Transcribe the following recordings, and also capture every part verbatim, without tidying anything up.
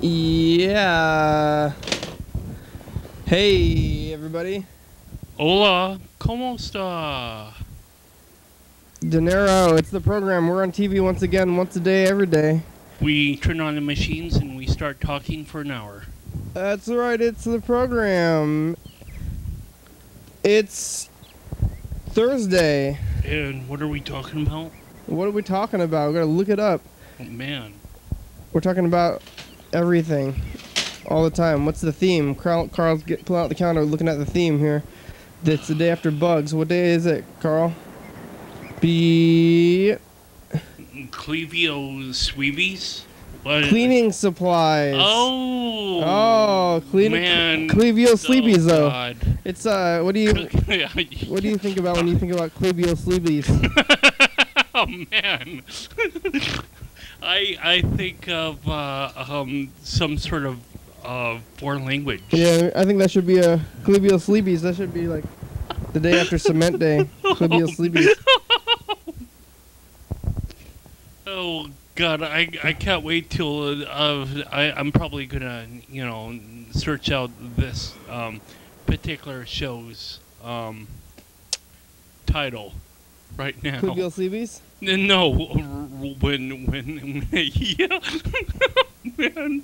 Yeah. Hey, everybody. Hola, ¿cómo está? Dinero, it's the program. We're on T V once again, once a day, every day. We turn on the machines and we start talking for an hour. That's right, it's the program. It's Thursday. And what are we talking about? What are we talking about? We gotta look it up. Oh, man. We're talking about everything, all the time. What's the theme? Carl, Carl's get, pulling out the calendar, looking at the theme here. It's the day after bugs. What day is it, Carl? Be Clevio Sweebies? What? Cleaning supplies. Oh. Oh, cleaning. Man. Clevio Oh, Sleebies, though. God. It's uh. What do you What do you think about when you think about Clevio Sleebies? Oh man. I I think of uh, um some sort of uh foreign language. Yeah, I think that should be a Clevio Sleebies. That should be like the day after Cement Day. Clevio Sleebies. Oh God, I I can't wait till uh, I I'm probably gonna you know search out this um particular show's um title right now. Clevio Sleebies? No, when when yeah, man.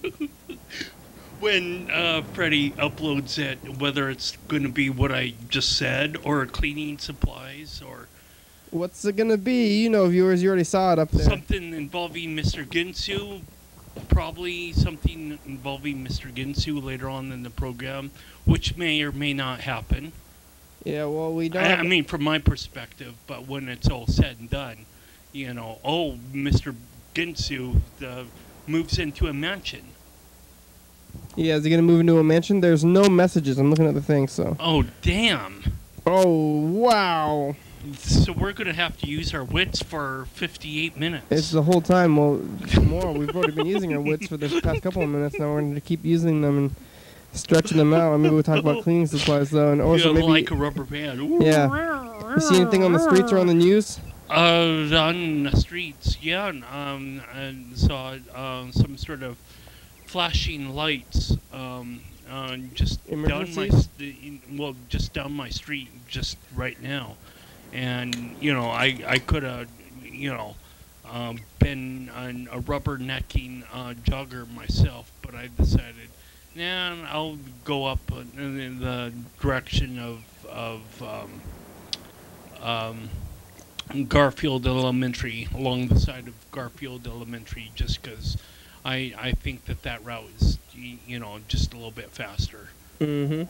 When uh, Freddie uploads it, whether it's going to be what I just said or cleaning supplies or What's it gonna be? You know, viewers, you already saw it up there. something involving Mister Ginsu, probably something involving Mister Ginsu later on in the program, which may or may not happen. Yeah, well, we don't. I, have I mean, from my perspective, but when it's all said and done, you know, oh, Mister Ginsu uh, moves into a mansion. Yeah, is he gonna move into a mansion? There's no messages. I'm looking at the thing, so. Oh, damn. Oh, wow. So we're going to have to use our wits for fifty-eight minutes. It's the whole time. Well, more. We've already been using our wits for the past couple of minutes. Now we're going to keep using them and stretching them out. Maybe we'll talk about cleaning supplies, though. And also yeah, maybe, like a rubber band. Ooh. Yeah. You see anything on the streets or on the news? Uh, on the streets, yeah. Um, I saw uh, some sort of flashing lights um, uh, just down my st- well, just down my street, just right now. And, you know, I, I could have, you know, um, been on a rubbernecking uh, jogger myself, but I decided, nah, I'll go up in the direction of, of um, um, Garfield Elementary, along the side of Garfield Elementary, just because I, I think that that route is, you know, just a little bit faster. Mm-hmm.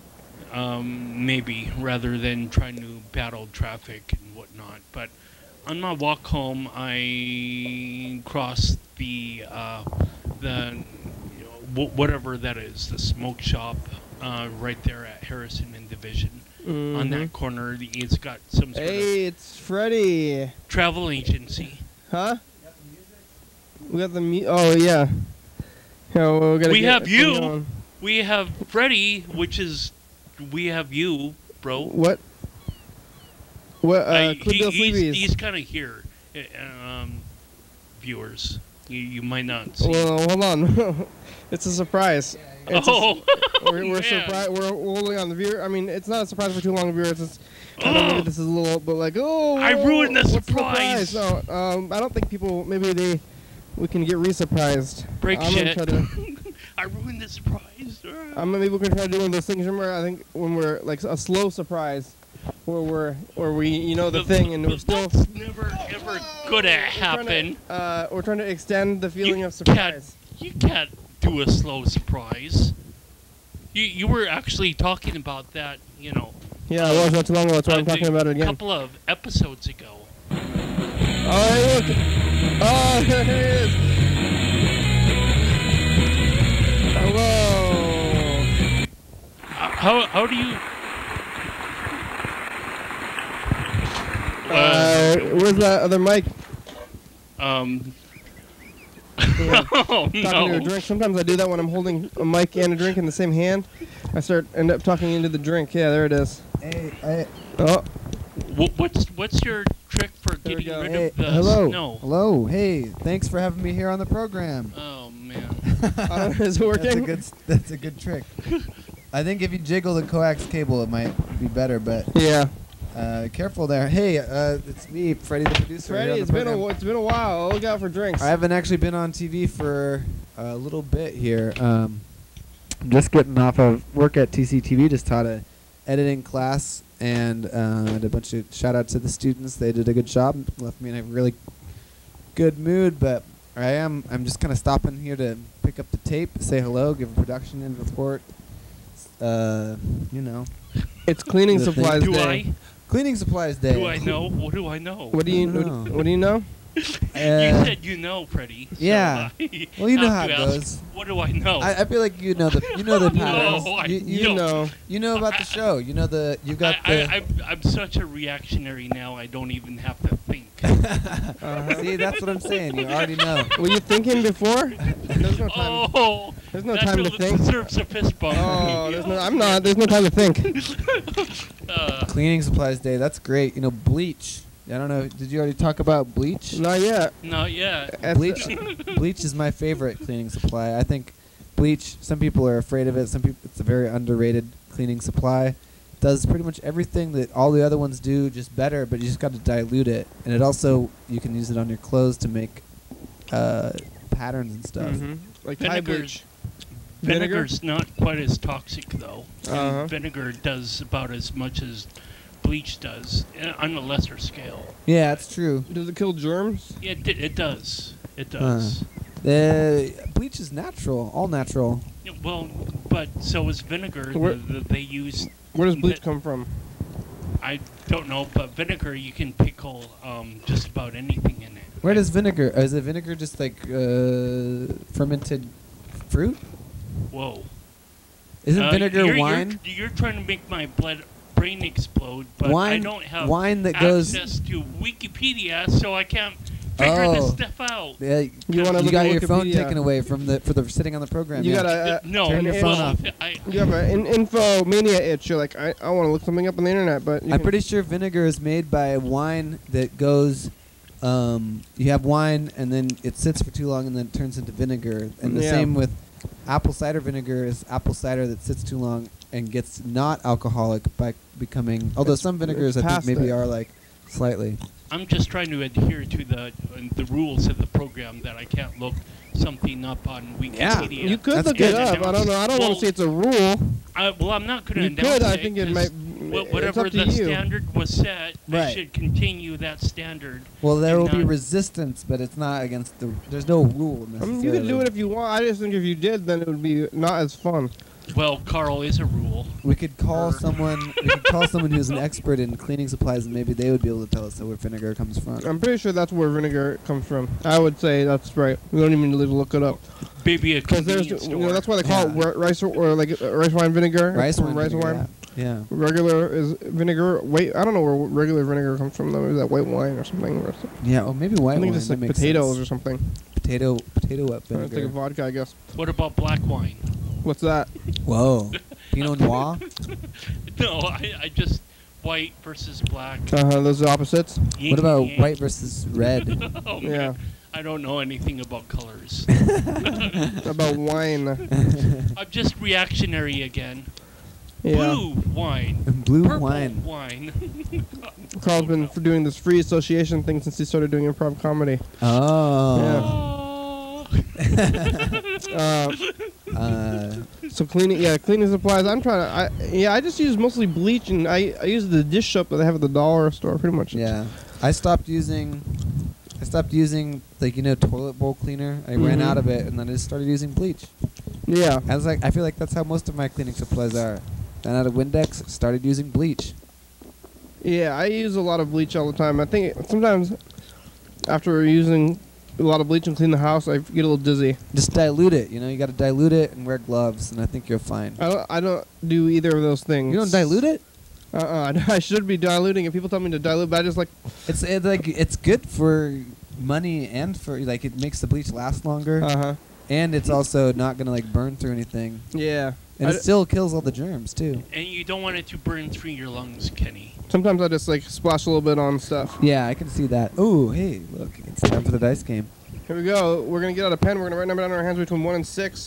Um, maybe, rather than trying to battle traffic and whatnot. But on my walk home, I crossed the, uh, the you know, w- whatever that is, the smoke shop uh, right there at Harrison and Division. Mm-hmm. On that corner, it's got some sort hey, of it's Freddie. travel agency. Huh? We got the mu- Oh, yeah. Yeah, well, we gotta We get have you. on. We have Freddie, which is... We have you, bro. What? What? Uh, Uh, Clip he, Bill he's Sleebies. he's kind of here, uh, um, viewers. You, you might not see. Well, hold on. It's a surprise. It's oh, a, we're we're, man. surpri- we're holding on the viewer. I mean, it's not a surprise for too long, viewers. It's I don't think this is a little, but like, oh, I ruined the what's surprise. surprise? No, um, I don't think people. Maybe they. We can get re-surprised. Break I'm shit. Gonna try to, I ruined the surprise. I'm maybe we can try to do one of those things. Remember, I think when we're like a slow surprise, where we're where we you know the, the thing and we're still. That's never ever gonna happen. To, uh, we're trying to extend the feeling you of surprise. Can't, you can't do a slow surprise. You you were actually talking about that, you know. Yeah, I was not too long ago. That's why I'm talking about it again. A couple of episodes ago. Oh, look! Oh, there it is! Hello! How how do you? Uh, uh, where's that other mic? Um. Yeah. Oh talking no! to a drink. Sometimes I do that when I'm holding a mic and a drink in the same hand. I start end up talking into the drink. Yeah, there it is. Hey, I, oh. What's what's your trick for There getting rid hey, of the hello, snow? hello, hey, thanks for having me here on the program. Oh man. Uh, is it working? That's a good. s- That's a good trick. I think if you jiggle the coax cable, it might be better. But Yeah. uh, careful there. Hey, uh, it's me, Freddie, the producer. here Freddie, on the it's been a program. wh- it's been a while. Look out for drinks. I haven't actually been on T V for a little bit here. Um, I'm just getting off of work at T C T V. Just taught a editing class and uh, had a bunch of shout out to the students. They did a good job. Left me in a really good mood. But I am. I'm just kind of stopping here to pick up the tape, say hello, give a production and report. Uh, you know, It's cleaning The thing- supplies Do day. I? cleaning supplies day. Do I know? What do I know? What do you I don't what, know. what do you know? You Uh, said you know, Freddie. So yeah. I Well, you know have how to it ask, goes. What do I know? I, I feel like you know the you know the No, patterns. I you, you, You know. you know about the show. You know the you got I, the. I, I'm, I'm such a reactionary now. I don't even have to think. Uh-huh. See, that's what I'm saying. You already know. Were you thinking before? There's no time. Oh, There's no that time to really think. deserves a fist bump. Oh, there's no. I'm not. There's no time to think. uh, Cleaning supplies day. That's great. You know, bleach. I don't know. Did you already talk about bleach? Not yet. not yet. That's- Bleach. Bleach is my favorite cleaning supply. I think bleach. Some people are afraid of it. Some people. It's a very underrated cleaning supply. Does pretty much everything that all the other ones do, just better. But you just got to dilute it, and it also you can use it on your clothes to make uh, patterns and stuff. Mhm. Like Thai Vinegar. bleach. Vinegar's not quite as toxic though. And Uh-huh. Vinegar does about as much as bleach does, uh, on a lesser scale. Yeah, that's true. Does it kill germs? Yeah, it, it does. It does. The bleach is natural, all natural. Yeah, well, but so is vinegar. Where- The, the, they use. Where does bleach Vi- come from? I don't know, but vinegar you can pickle um, just about anything in it. Where does vinegar? Uh, is it vinegar just like uh, fermented fruit? Whoa. Isn't Uh, vinegar you're, wine? You're, you're trying to make my blood brain explode, but I Wine- don't have wine that goes- access to Wikipedia, so I can't figure Oh. this stuff out. Yeah, You wanna you look got at your phone Wikipedia. taken away from the for the sitting on the program. You yeah. gotta. Uh, no, turn your no, phone off. I, you have an in- infomania itch. You're like, I, I want to look something up on the internet, but you I'm can- pretty sure vinegar is made by wine that goes. Um, you have wine and then it sits for too long and then it turns into vinegar. And the Yeah. same with apple cider vinegar is apple cider that sits too long and gets not alcoholic by becoming. Although It's- some vinegars it's I think past maybe it. are like slightly. I'm just trying to adhere to the uh, the rules of the program that I can't look something up on Wikipedia. You could That's look good. it up. I don't know. I don't want Well, to say it's a rule. I, well, I'm not going to You announce could. I it think it 'cause might. wh- It's whatever up to the you. standard was set, I Right. should continue that standard. Well, there and will be not- resistance, but it's not against the. There's no rule I necessarily. mean, you could do it if you want. I just think if you did, then it would be not as fun. Well, Carl is a rule. We could call Or- someone. We could call someone who's an expert in cleaning supplies, and maybe they would be able to tell us where vinegar comes from. I'm pretty sure that's where vinegar comes from. I would say that's right. We don't even need to look it up. Maybe a Because there's, convenience you store. know, that's why they call Yeah. it ri- rice or, or like uh, rice wine vinegar. Rice From wine. rice vinegar, wine. Yeah. yeah. Regular is vinegar. Wait, I don't know where regular vinegar comes from though. Is that white wine or something? Or something? Yeah. Or maybe white I think wine. it's that like makes potatoes sense. or something. Potato. Potato wet Or it's like a vinegar. vodka, I guess. What about black wine? What's that? Whoa. Pinot Noir. No, I, I just white versus black. Uh huh. Those are opposites. Yin What about and yang. white versus red? Oh, Yeah. man. I don't know anything about colors. About wine. I'm just reactionary again. Yeah. Blue wine. Blue Purple wine. wine. Carl's been f- doing this free association thing since he started doing improv comedy. Oh. Uh, Uh, so cleaning, yeah, cleaning supplies. I'm trying to. I yeah, I just use mostly bleach, and I I use the dish soap that they have at the dollar store, pretty much. yeah. I stopped using. I stopped using like you know toilet bowl cleaner. I ran Mhm. out of it, and then I just started using bleach. Yeah. I was like, I feel like that's how most of my cleaning supplies are. Ran out of Windex, started using bleach. Yeah, I use a lot of bleach all the time. I think sometimes after using a lot of bleach and clean the house, I get a little dizzy. Just dilute it. You know, you got to dilute it and wear gloves, and I think you're fine. I don't. I don't do either of those things. You don't dilute it? Uh-uh. I should be diluting it. People tell me to dilute, but I just like. It's it, like it's good for money and for like it makes the bleach last longer, Uh huh. and it's also not gonna like burn through anything. Yeah. And I it still kills all the germs, too. And you don't want it to burn through your lungs, Kenny. Sometimes I just like splash a little bit on stuff. Yeah, I can see that. Ooh, hey, look. It's time for the dice game. Here we go. We're going to get out a pen. We're going to write a number down in our hands between one and six.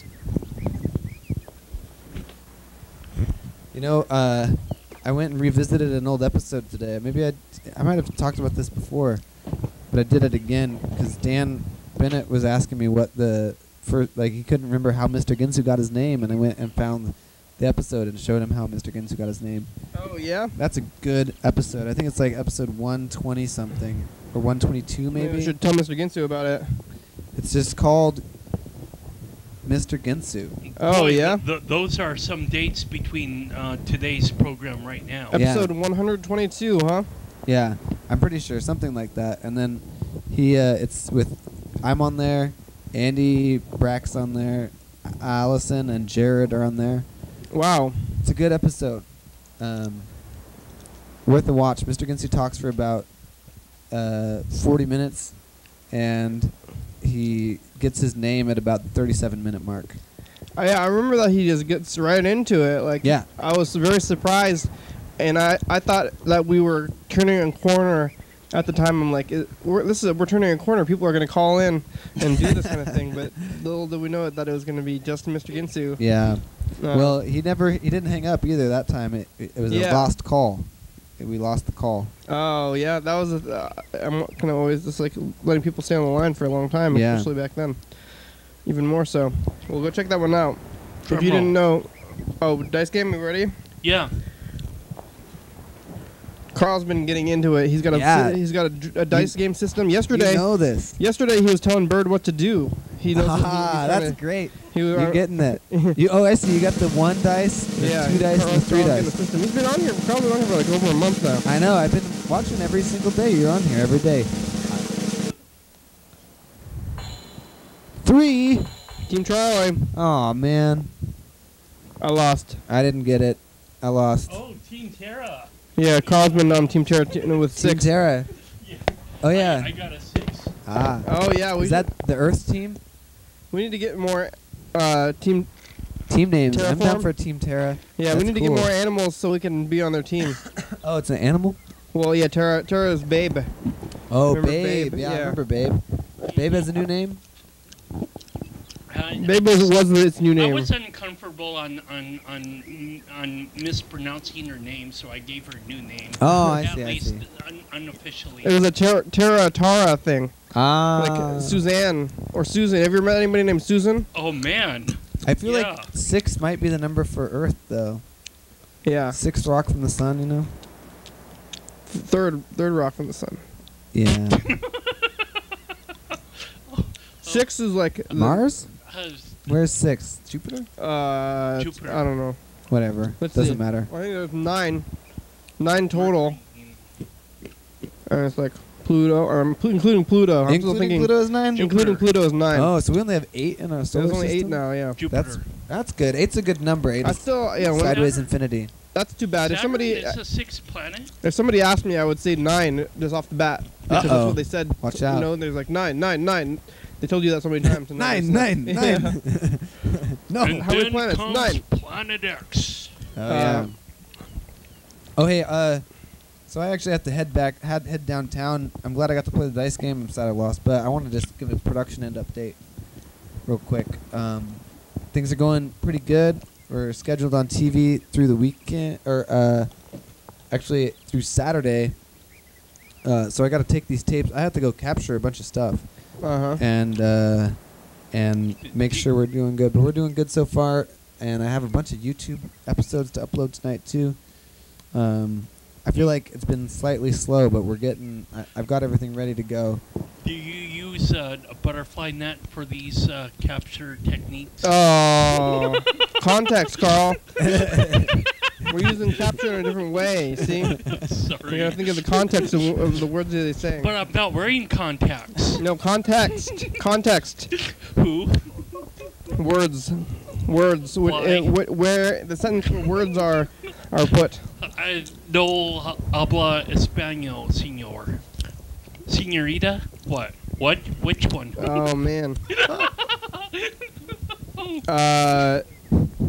You know, uh, I went and revisited an old episode today. Maybe I I might have talked about this before, but I did it again because Dan Bennett was asking me what the first, like, he couldn't remember how Mister Ginsu got his name, and I went and found the episode and showed him how Mister Ginsu got his name. Oh, yeah? That's a good episode. I think it's like episode one twenty something, or one twenty-two maybe. Maybe we should tell Mister Ginsu about it. It's just called Mister Ginsu. Oh, Boy, yeah? Th- th- those are some dates between uh, today's program right now. Yeah. Episode one twenty-two, huh? Yeah, I'm pretty sure something like that. And then he, uh, it's with, I'm on there, Andy Brack's on there, Allison and Jared are on there. Wow. It's a good episode. Um, worth a watch. Mister Ginsu talks for about uh, forty minutes, and he gets his name at about the thirty-seven minute mark. I, I remember that he just gets right into it. Like, Yeah. I was very surprised, and I, I thought that we were turning a corner at the time. I'm like, it, we're, this is a, we're turning a corner. People are going to call in and do this kind of thing. But little did we know that it was going to be just Mister Ginsu. Yeah. Uh, Well, he never, he didn't hang up either that time. It, it was Yeah. a lost call. We lost the call. Oh, yeah, that was. A, uh, I'm kind of always just like letting people stay on the line for a long time, Yeah. especially back then. Even more so. We'll go check that one out. Drum if you roll. didn't know, oh, dice game, we ready? Yeah. Carl's been getting into it. He's got a Yeah. he's got a, d- a dice game system. Yesterday, You know this. yesterday he was telling Bird what to do. He knows. what he- Ah, he's that's trying great. to, he, You're getting that. You, oh, I see. You got the one dice, the yeah, two dice, and the Carl's- three Carl's getting dice. the system. He's been on here. Carl's been on here for like over a month now. I know. I've been watching every single day. You're on here every day. Three. Team Charlie. Oh man, I lost. I didn't get it. I lost. Oh, Team Terra. Yeah, Carl's been on Team Terra t- with Team six. Terra. Yeah. Oh yeah. I, I got a six. Ah. Oh yeah, we Is that the Earth team? we need to get more uh, team. Team names. I'm down Terraform? for Team Terra. Yeah, That's we need to cool. get more animals so we can be on their team. Oh, it's an animal. Well, yeah, Terra Terra is Babe. Oh, Remember Babe. Babe? Yeah, I Yeah. remember Babe. Babe has a new name. I, Babe was, was its new I name. was uncomfortable on on on on mispronouncing her name, so I gave her a new name. Oh, I At see, I least see. Un- unofficially. It was a Terra Terra Tara thing. Ah. Like uh, Suzanne or Susan. Have you ever met anybody named Susan? Oh man. I feel Yeah. like six might be the number for Earth, though. Yeah. Six rock from the sun, you know? Third third rock from the sun. Yeah. Six is like the- Mars? Uh, Where's six? Jupiter? Uh, it's- Jupiter. I don't know. Whatever. Let's Doesn't see. matter. I think there's nine, nine total, and it's like Pluto, or um, pl- including Pluto. I'm still Including thinking Pluto is nine? including Pluto is nine. Oh, so we only have eight in our solar There's only eight system? now. Yeah. Jupiter. That's that's good. Eight's a good number. Eight I is still yeah. When, sideways infinity. that's too bad. If Saturn somebody is a sixth planet. if somebody asked me, I would say nine just off the bat because that's Uh-oh. what they said. Watch You out. know, there's like nine, nine, nine. They told you that so many times. and now Nine, it's nine, like- nine. no. And how many then planets? comes Nine. Planet X. Oh yeah. Uh, Oh hey, uh, so I actually have to head back, had head downtown. I'm glad I got to play the dice game. I'm sad I lost, but I want to just give a production end update, real quick. Um, things are going pretty good. We're scheduled on T V through the weekend, or uh, actually through Saturday. Uh, so I got to take these tapes. I have to go capture a bunch of stuff Uh huh. and uh, and make sure we're doing good. But we're doing good so far. And I have a bunch of YouTube episodes to upload tonight too. Um, I feel like it's been slightly slow, but we're getting. I, I've got everything ready to go. Do you use uh, a butterfly net for these uh, capture techniques? Oh, context, Carl. We're using capture in a different way. See, you Sorry. gotta think of the context of, of the words that they're saying. But I'm not wearing contacts. No context. Context. Who? Words. Words. Wh- Why? uh, wh- where the sentence where words are are put. I no habla español, señor. Señorita? What? What? Which one? Oh man. Uh.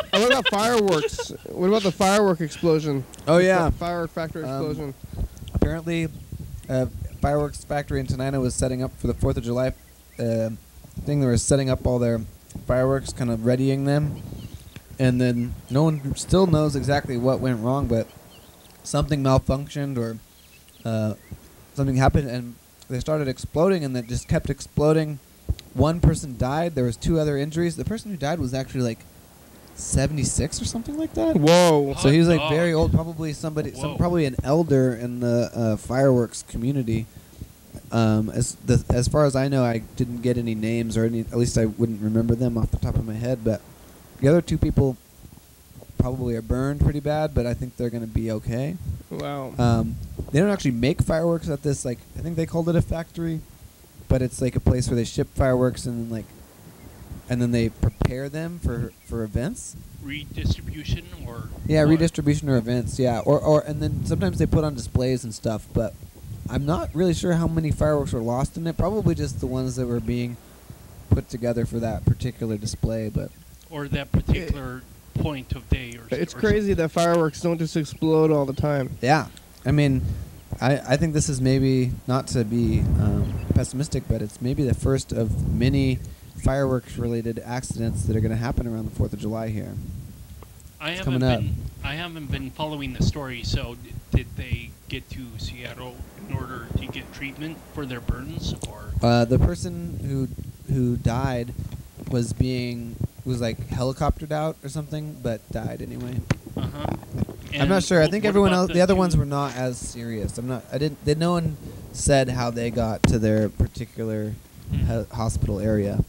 Oh, what about fireworks? What about the firework explosion? Oh yeah, The firework factory Um, explosion. apparently, uh, fireworks factory in Tenina was setting up for the Fourth of July uh, thing. They were setting up all their fireworks, kind of readying them, and then no one still knows exactly what went wrong, but something malfunctioned or uh, something happened, and they started exploding, and it just kept exploding. One person died. There was two other injuries. The person who died was actually like seventy-six or something like that. Whoa. So he was like Hot very dog. old, probably somebody, some Whoa. probably an elder in the uh, fireworks community. Um, as the as far as I know, I didn't get any names, or any. At least I wouldn't remember them off the top of my head. But the other two people probably are burned pretty bad, but I think they're going to be okay. Wow. Um, they don't actually make fireworks at this. Like I think they called it a factory, but it's like a place where they ship fireworks and then like, and then they prepare them for for events. Redistribution or Yeah, what? redistribution or events. Yeah, or or and then sometimes they put on displays and stuff. But I'm not really sure how many fireworks were lost in it. Probably just the ones that were being put together for that particular display. But or that particular point of day or It's or crazy that fireworks don't just explode all the time. yeah, I mean, I I think this is maybe not to be um, pessimistic, but it's maybe the first of many fireworks-related accidents that are going to happen around the Fourth of July here. I It's haven't coming up. been I haven't been following the story. So d- did they get to Seattle in order to get treatment for their burns, or Uh, the person who who died was being was like helicoptered out or something, but died anyway. uh huh? I'm not sure. I think everyone else, the other ones were not as serious. I'm not. I didn't. Did no one said how they got to their particular ho- hospital area.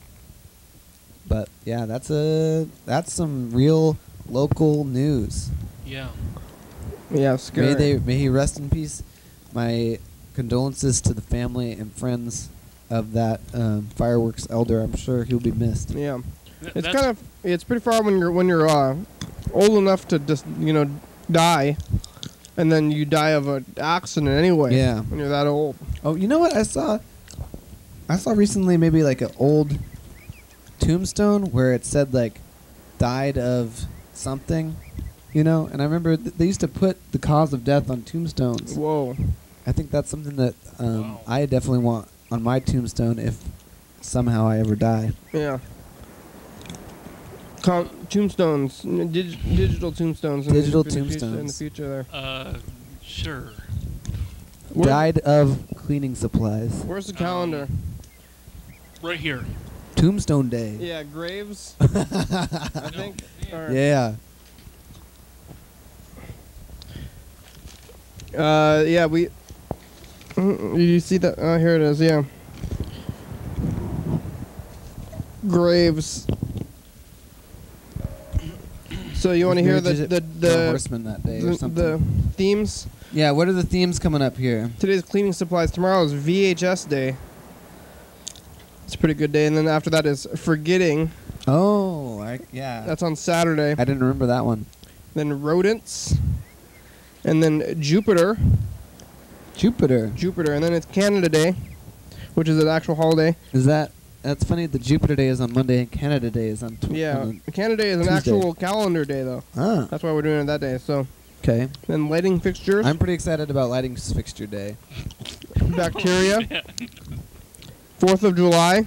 But yeah, that's a that's some real local news. Yeah. Yeah, scary. May they may he rest in peace. My condolences to the family and friends of that um, fireworks elder. I'm sure he'll be missed. Yeah. Th- It's that's- kind of it's pretty far when you're when you're uh, old enough to just you know die, and then you die of an accident anyway. Yeah. When you're that old. Oh, you know what I saw? I saw recently maybe like an old tombstone where it said like died of something, you know. And I remember th- they used to put the cause of death on tombstones. Whoa. I think that's something that um, Wow. I definitely want on my tombstone if somehow I ever die. Yeah. Com- tombstones, n- dig- digital tombstones. in the- Digital in the future- in the tombstones. future there. Uh, sure. Where- Died of cleaning supplies. Where's the calendar? Right here. Tombstone Day. Yeah, graves. I think. Or- Yeah. Uh, yeah, we. Mm, You see that? Oh, here it is. Yeah. Graves. So you want to hear the Marriage the of the the, horseman that day or the, something. the themes? Yeah. What are the themes coming up here? Today's cleaning supplies. Tomorrow is V H S day. It's a pretty good day, and then after that is forgetting. Oh, I, yeah. That's on Saturday. I didn't remember that one. Then rodents, and then Jupiter. Jupiter. Jupiter, and then it's Canada Day, which is an actual holiday. Is that? That's funny. The Jupiter Day is on Monday and Canada Day is on. Tw- Yeah, on Canada Day is an Tuesday. actual calendar day, though. ah. That's why we're doing it that day. So Okay. then lighting fixtures, I'm pretty excited about lighting fixture day. bacteria, Fourth of July,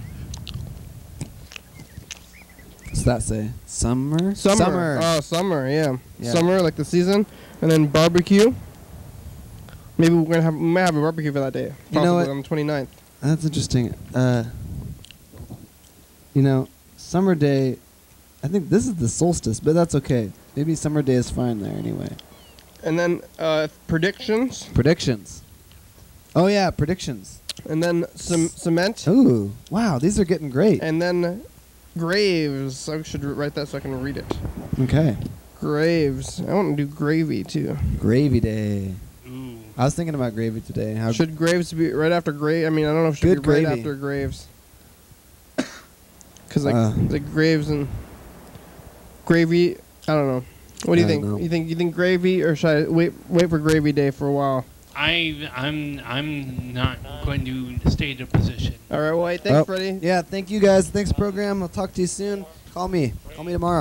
What's that say? Summer. summer. Summer. Oh, summer. Yeah. Yeah. Summer, like the season, and then barbecue. Maybe we're gonna have we might have a barbecue for that day. You know Possibly what? on the twenty-ninth. That's interesting. Uh, you know, summer day. I think this is the solstice, but that's okay. Maybe summer day is fine there anyway. And then uh, predictions, Predictions. Oh yeah, predictions. and then some cement, Ooh, wow, these are getting great. and then graves. I should write that so I can read it. Okay. Graves. I want to do gravy too. Gravy day. Ooh. I was thinking about gravy today. How Should graves be right after grave? I mean, I don't know if it should Good be right gravy. after graves. Because like Uh. the graves and gravy. I don't know. What do you I think? don't know. You think you think gravy, or should I wait wait for gravy day for a while? I I'm I'm not going to state a position. All right, White. Thanks, Oh, Freddie. Yeah, thank you guys. Thanks, program. I'll talk to you soon. Call me. Call me tomorrow.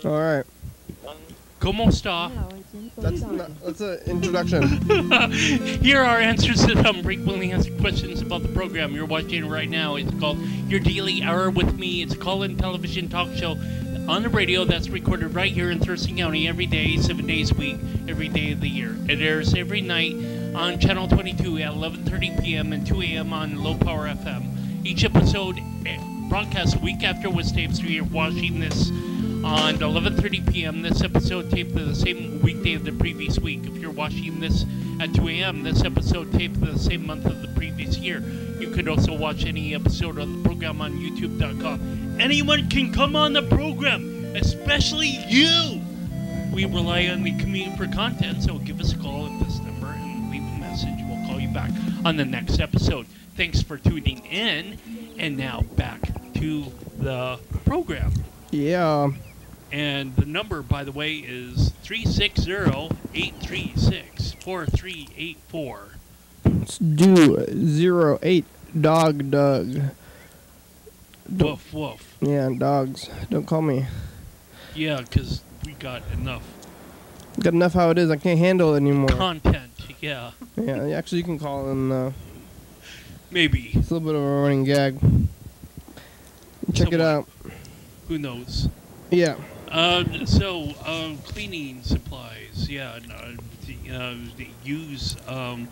All right. ¿Cómo está? That's not, that's an introduction. Here are answers to some frequently asked questions about the program you're watching right now. It's called Your Daily Hour with Me. It's a call-in television talk show on the radio that's recorded right here in Thurston County every day, seven days a week, every day of the year. It airs every night on Channel twenty-two at eleven thirty p.m. and two a.m. on Low Power F M. Each episode broadcasts a week after Wednesday, so you're watching this on eleven thirty p.m. This episode taped the same weekday of the previous week. If you're watching this at two a.m., this episode taped the same month of the previous year. You could also watch any episode of the program on YouTube dot com. Anyone can come on the program, especially you. We rely on the community for content, so give us a call at this number and leave a message. We'll call you back on the next episode. Thanks for tuning in, and now back to the program. Yeah. And the number, by the way, is three six zero, eight three six, four three eight four. Let's do zero eight dog Doug. Woof, woof. Yeah, dogs. Don't call me. Yeah, because we got enough Got enough how it is. I can't handle it anymore. content. Yeah, Yeah, actually, you can call and uh, maybe. it's a little bit of a running gag. Check it Somewhat. out. Who knows? Yeah. Uh, so, um, cleaning supplies. Yeah, uh, the, uh, the use. Um,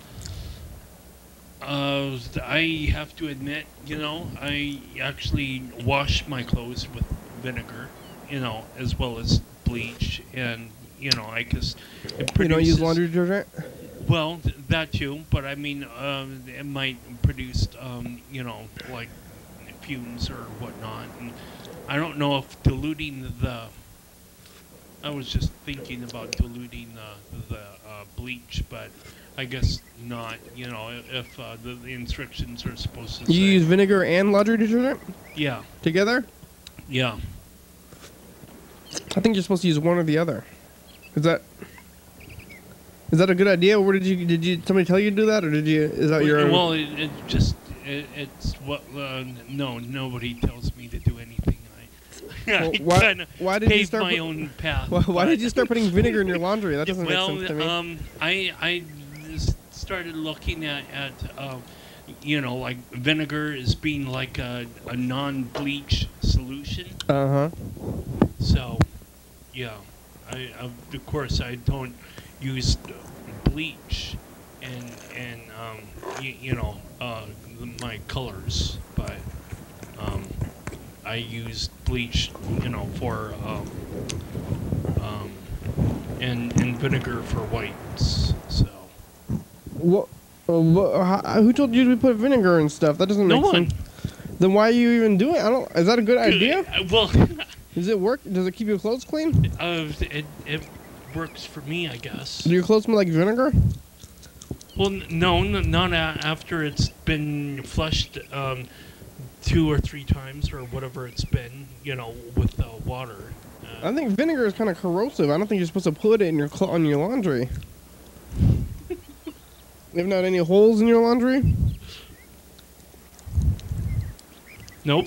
uh, I have to admit, you know, I actually wash my clothes with vinegar, you know, as well as bleach, and you know, I guess it produces. You don't use laundry detergent? Well, th- that too, but I mean, um, it might produce, um, you know, like fumes or whatnot. And I don't know if diluting the. I was just thinking about diluting the the uh, bleach, but I guess not. You know, if uh, the, the instructions are supposed to. You say, use vinegar and laundry detergent Yeah, together? yeah. I think you're supposed to use one or the other. Is that is that a good idea? Where did you did you somebody tell you to do that, or did you? Is that Well, your own? well it, it just it, it's what uh, no nobody tells me to do anything. I, Well, I why- kinda why did you paved start my put- own path. Why, why but- did you start putting vinegar in your laundry? That doesn't well, make sense to me. um, I I s- started looking at at uh, you know, like vinegar as being like a, a non-bleach solution. Uh huh. So, yeah, I of of course I don't use bleach and and um y- you know uh my colors, but um I use bleach, you know, for um um and and vinegar for whites. So What? Uh, wha- how, who told you to put vinegar and stuff? That doesn't no make one. sense. Then why are you even doing it? I don't. Is that a good idea? Uh, Well, Does it work? Does it keep your clothes clean? uh, it it works for me, I guess. Do your clothes smell like vinegar? Well, n- no, n- not a- after it's been flushed um, two or three times or whatever it's been, you know, with the water. Uh, I think vinegar is kind of corrosive. I don't think you're supposed to put it in your clo- on your laundry. You have not any holes in your laundry? nope.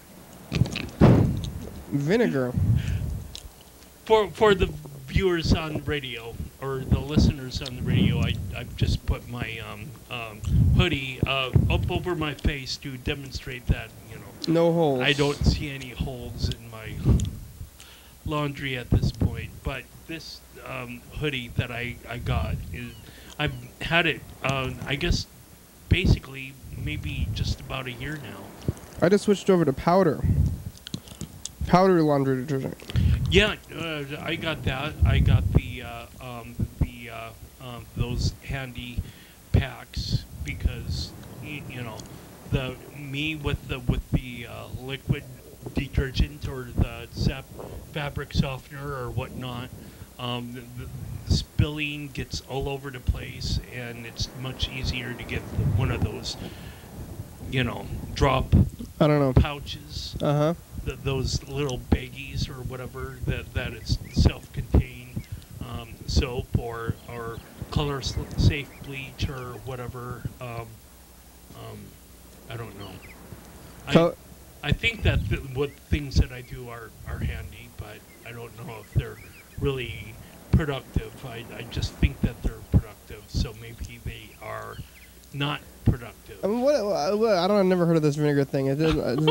Vinegar. For for the viewers on radio or the listeners on the radio, I I just put my um, um, hoodie uh, up over my face to demonstrate that, you know, No holes. I don't see any holes in my laundry at this point. But this um, hoodie that I, I got, is I've had it, uh, I guess, basically maybe just about a year now. I just switched over to powder. Powder laundry detergent. Yeah, uh, I got that. I got the uh, um, the uh, um, those handy packs because y- you know the me with the with the uh, liquid detergent or the sap fabric softener or whatnot. Um, the, the spilling gets all over the place, and it's much easier to get the, one of those, you know, drop I don't know. pouches. Uh huh. Th those little baggies or whatever that that it's self-contained um, soap or or color s- safe bleach or whatever. Um, um, I don't know. I, Col- I think that th- what things that I do are, are handy, but I don't know if they're really productive. I, I just think that they're productive, so maybe they are not productive. I mean, what, what? I don't. I've never heard of this vinegar thing. It didn't,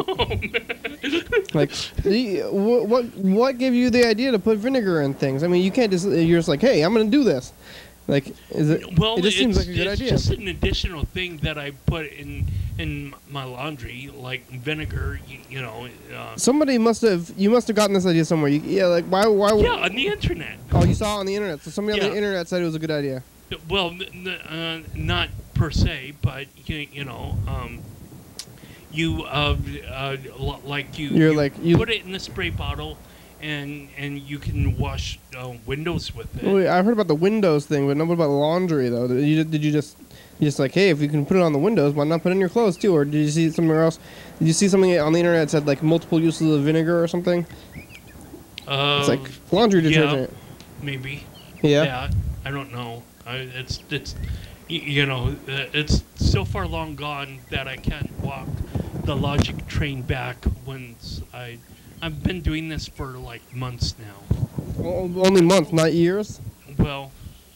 it, like, the, what, what? What gave you the idea to put vinegar in things? I mean, you can't just. You're just like, hey, I'm gonna do this. Like, is it? Well, it just it's, seems like a good it's idea. just an additional thing that I put in in my laundry, like vinegar. You, you know. Uh, Somebody must have. You must have gotten this idea somewhere. You, yeah, like why? Why? yeah, on the internet. Oh, you saw it on the internet. So somebody Yeah. on the internet said it was a good idea. Well, n- n- uh, not per se, but you, you know, um, you uh, uh, l- like you, You're you like- you- put it in the spray bottle, and and you can wash uh, windows with it. Wait, I've heard about the windows thing, but not about laundry though. Did you, did you just you just like, hey, if you can put it on the windows, why not put it in your clothes too? Or did you see somewhere else? Did you see something on the internet that said like multiple uses of vinegar or something? Uh, It's like laundry yeah, detergent. maybe. Yeah. Yeah, I don't know. I, it's it's y- you know uh, it's so far long gone that I can't walk the logic train back. Once I I've been doing this for like months now. O- Only months, not years. Well,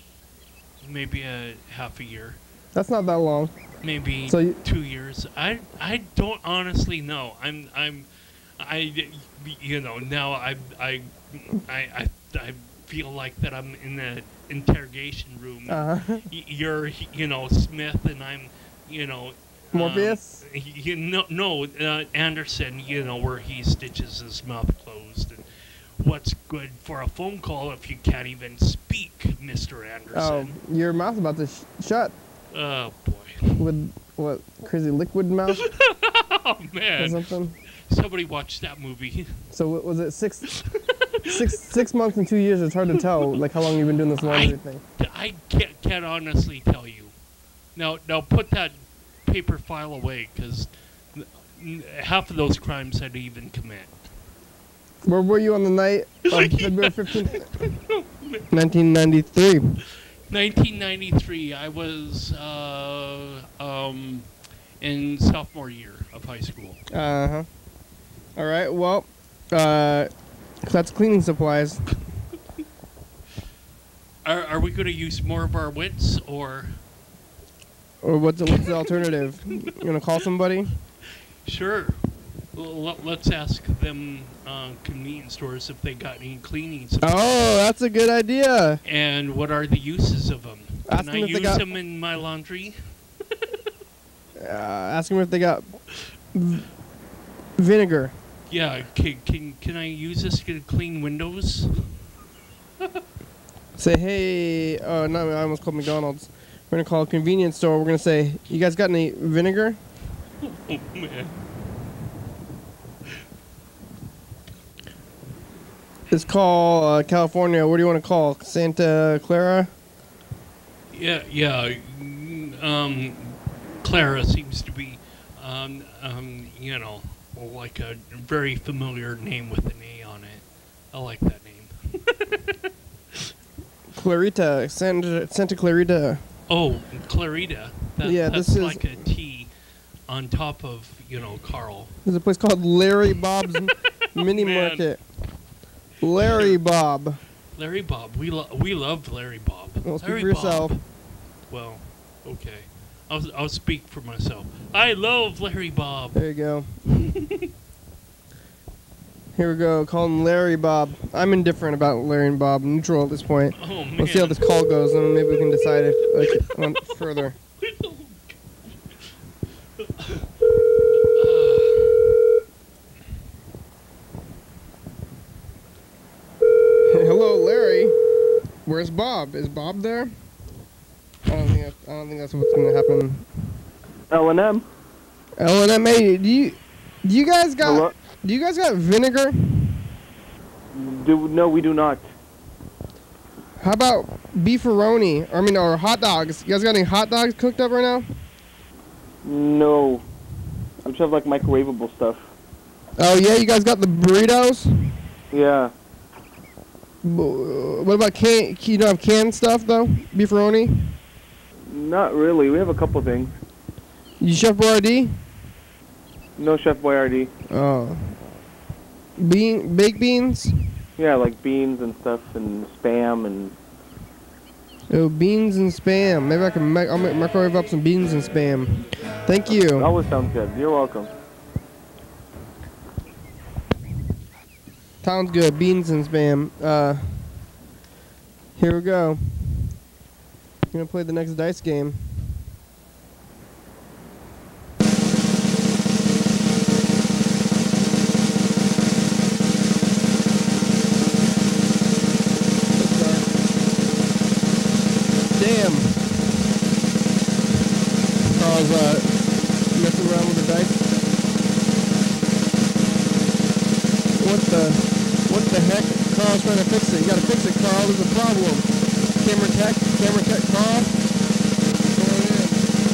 maybe a half a year, That's not that long. maybe So you- two years. I I don't honestly know. I'm I'm I you know now I I I I, I feel like that I'm in the interrogation room. Uh huh. Y- You're you know Smith and I'm you know. um, Morpheus? you know, no, uh, Anderson. You know where he stitches his mouth closed. And what's good for a phone call if you can't even speak, Mister Oh, Anderson? your mouth's about to sh- shut Oh boy. with what crazy liquid mouth Oh or man. something. Somebody watched that movie. So what was it six, six, six months and two years? It's hard to tell like how long you've been doing this laundry I- thing. I can't, can't honestly tell you. Now, now put that paper file away, because half of those crimes I'd even commit. Where were you on the night of February fifteenth, nineteen ninety-three? nineteen ninety-three, I was uh, um, in sophomore year of high school. Uh huh. All right. Well, uh, that's cleaning supplies. Are, are we going to use more of our wits, or? Or what's the, what's the alternative? You wanna call somebody? Sure. L- l- let's ask them uh, convenience stores if they got any cleaning supplies. Oh, that's a good idea. And what are the uses of them? Can Ask I them if they use got- them in my laundry? Uh, ask them if they got v- vinegar. Yeah. Can, can can I use this to clean windows? Say, hey, oh no, I almost called McDonald's. We're gonna call a convenience store. We're gonna say, you guys got any vinegar? Oh man. It's call uh, California. What do you want to call? Santa Clara? Yeah, yeah. mm, Um, Clara seems to be, um, um, you know, like a very familiar name with an A on it. I like that name. Clarita. Santa, Santa Clarita. Oh, Clarita. That, Yeah, that's this is- like a T on top of, you know, Carl. There's a place called Larry Bob's Mini man. Market. Larry Bob. Larry Bob. We lo- we loved Larry Bob. Well, speak Larry for yourself. Bob. Well, okay. I'll I'll speak for myself. I love Larry Bob. There you go. Here we go. Call him Larry Bob. I'm indifferent about Larry and Bob. Neutral at this point. Oh man. Let's see how this call goes, and then maybe we can decide if like it went further. Hello, Larry. Where's Bob? Is Bob there? I don't think. That's, I don't think that's what's gonna happen. L and M. L and M. Hey, do you, do you guys got? Hello? Do you guys got vinegar? Do no, we do not. How about beefaroni? I mean, or hot dogs? You guys got any hot dogs cooked up right now? No. We just have like microwavable stuff. Oh yeah, you guys got the burritos. Yeah. B- What about can? You don't have canned stuff though? Beefaroni? Not really. We have a couple things. You Chef Boyardee? No, Chef Boyardee. Oh. Bean, baked beans? Yeah, like beans and stuff and spam and... Oh, beans and spam. Maybe I can make, I'll make, microwave up some beans and spam. Thank you. Always sounds good. You're welcome. Sounds good. Beans and spam. Uh, here we go. I'm gonna play the next dice game. Damn. Carl's uh, messing around with the dice. What the, what the heck? Carl's trying to fix it. You gotta fix it, Carl. There's a problem. Camera tech, camera tech, Carl. Going in.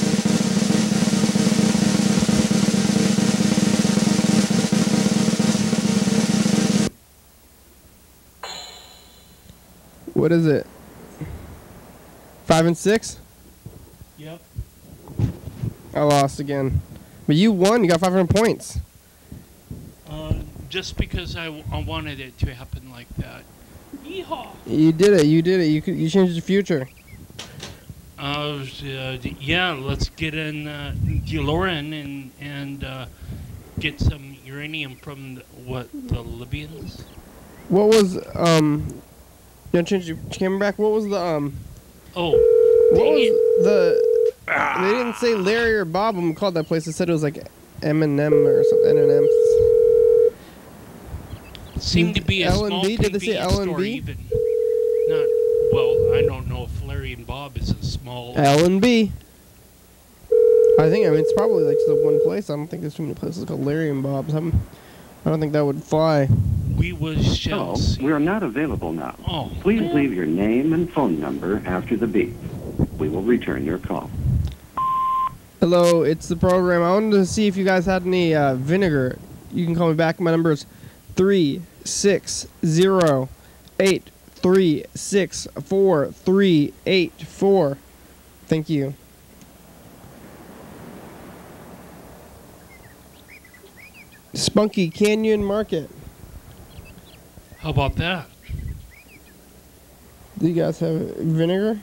What is it? Five and six? Yep. I lost again. But you won. You got five hundred points. Uh, just because I, w I wanted it to happen like that. Yeehaw! You did it. You did it. You could, you changed the future. Uh, uh, yeah, let's get in uh, DeLorean and and uh, get some uranium from the, what the Libyans. What was um? You want to change your camera back? What was the um? Oh, What was it. the? Ah. They didn't say Larry or Bob when we called that place. They said it was like M and M or something. N and M. Seemed to be a L and small B? Did they say convenience L and store B? even. Not well. I don't know if Larry and Bob is a small. L and B. I think I mean it's probably like the one place. I don't think there's too many places called Larry and Bob's. I'm, I don't think that would fly. We was Hello, shells. we are not available now. Oh, Please man. leave your name and phone number after the beep. We will return your call. Hello, it's the program. I wanted to see if you guys had any uh, vinegar. You can call me back. My number is three six zero eight three six four three eight four. Thank you. Spunky Canyon Market. How about that? Do you guys have vinegar?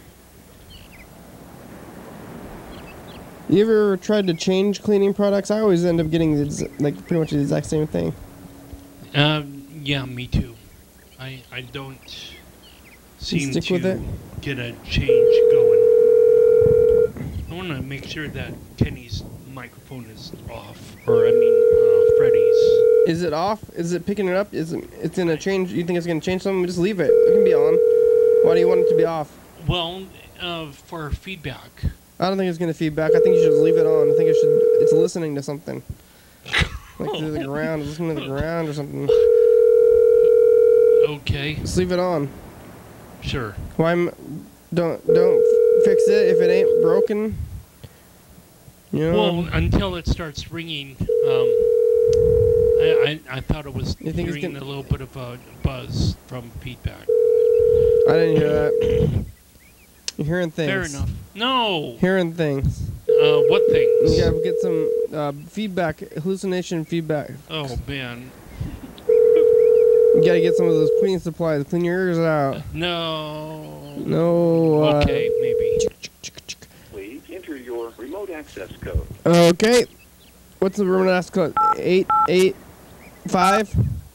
You ever tried to change cleaning products? I always end up getting the, ex- like pretty much the exact same thing. Um, yeah, me too. I I don't seem stick to with it? get a change going. I want to make sure that Kenny's microphone is off, or I mean, uh, Freddy's. Is it off? Is it picking it up? Is it? It's gonna change. You think it's gonna change something? Just leave it. It can be on. Why do you want it to be off? Well, uh, for feedback. I don't think it's gonna feedback. I think you should just leave it on. I think it should. It's listening to something. Like to the ground. It's listening to the ground or something. Okay, Just leave it on. sure. Why? am- Don't don't fix it if it ain't broken. You know. Well, until it starts ringing, um, I, I I thought it was You think it's hearing gonna- a little bit of a buzz from feedback. I didn't hear that. You're hearing things. Fair enough. No. Hearing things. Uh, what things? You gotta get some uh, feedback, hallucination feedback. Oh man. You gotta get some of those cleaning supplies. Clean your ears out. No. No. Uh, Okay, maybe. Please enter your remote access code. Okay. What's the room last code? Eight, eight, five.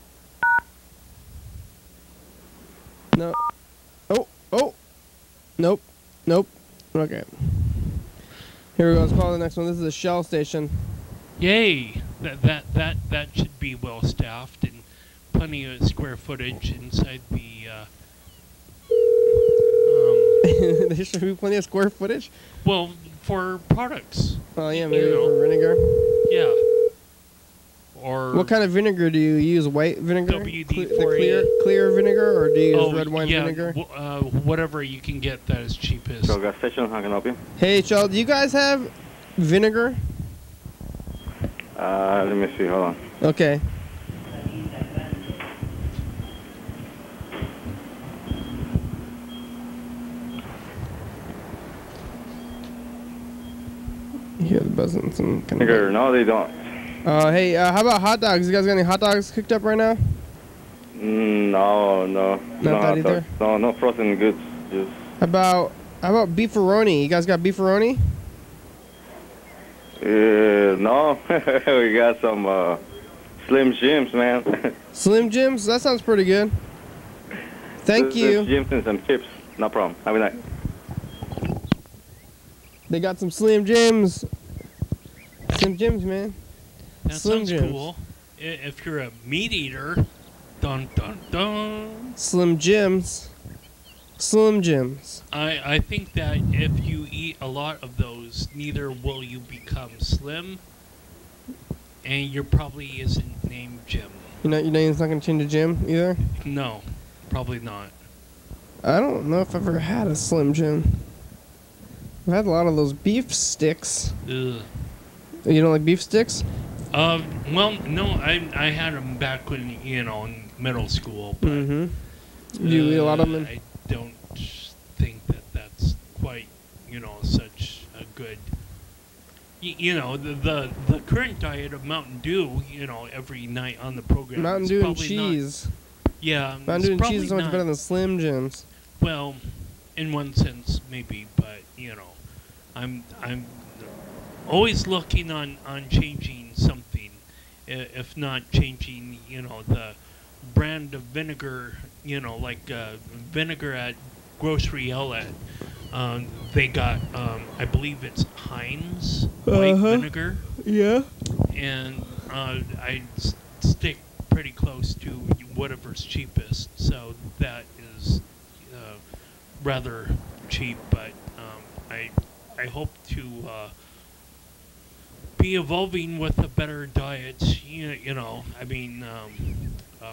No. Oh, oh. Nope. Nope. Okay. Here we go. Let's call the next one. This is a Shell station. Yay! That that that that should be well staffed and plenty of square footage inside the. Uh, um, There should be plenty of square footage. well, for products. Oh yeah, You maybe know. for vinegar. Yeah. Or. What kind of vinegar do you use? White vinegar? W D Cle- the forty. clear clear vinegar, or do you use Oh, red wine yeah, vinegar? w- uh, whatever you can get that is cheapest. So, gas station, how can I help you? Hey, Shell, do you guys have vinegar? Uh, let me see, hold on. Okay. You hear the buzzing, some kind Vinegar, of. no, they don't. Uh, hey, uh, how about hot dogs? You guys got any hot dogs cooked up right now? Mm, no, no. Not no that hot either? dogs. No, no frozen goods. Just How about how about beefaroni? You guys got beefaroni? uh, no. We got some uh, Slim Jims, man. Slim Jims? That sounds pretty good. Thank Slim you. Jims and some chips. No problem. Have a night. They got some Slim Jims. Slim Jims, man. That Slim sounds Jims. cool. I- If you're a meat eater, dun dun dun. Slim Jims. Slim Jims. I, I think that if you eat a lot of those, neither will you become slim, and your probably isn't named Jim. You know, your name's not gonna change to Jim either. No, probably not. I don't know if I've ever had a Slim Jim. I've had a lot of those beef sticks. Ugh. You don't like beef sticks? Uh, well, no, I I had them back when, you know, in middle school, but Mm-hmm. You eat a lot of them? uh, I don't think that that's quite, you know, such a good. y- You know, the, the the current diet of Mountain Dew, you know, every night on the program. Mountain is Dew and probably not- cheese. yeah, Mountain it's Dew and probably cheese is so much not- better than Slim Jims. Well, in one sense, maybe, but you know, I'm I'm always looking on on changing something, i- if not changing, you know, the brand of vinegar, you know, like uh, vinegar at grocery outlet. Um, they got, um, I believe it's Heinz white Uh-huh. vinegar, Yeah. and uh, I s- stick pretty close to whatever's cheapest. So that is uh, rather cheap, but um, I I hope to uh, be evolving with a better diet. You, you know, I mean, um,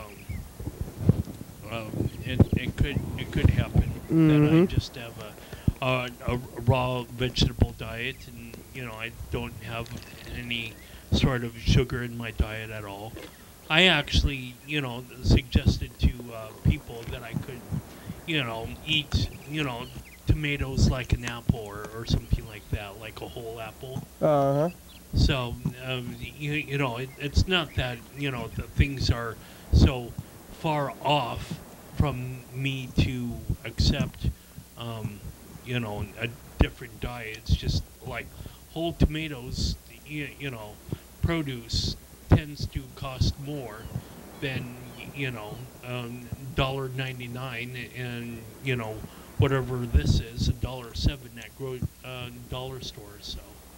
um, um, it it could it could happen that I Mhm. just have a, a a raw vegetable diet, and you know, I don't have any sort of sugar in my diet at all. I actually, you know, suggested to uh, people that I could, you know, eat, you know, tomatoes like an apple or, or something like that, like a whole apple. Uh huh. So, um, you, you know, it, it's not that, you know, the things are so far off from me to accept, um, you know, a different diet. It's just like whole tomatoes, you, you know, produce tends to cost more than, you know, um, dollar ninety nine, and you know, whatever this is, a dollar seven at gro- uh, dollar stores. So.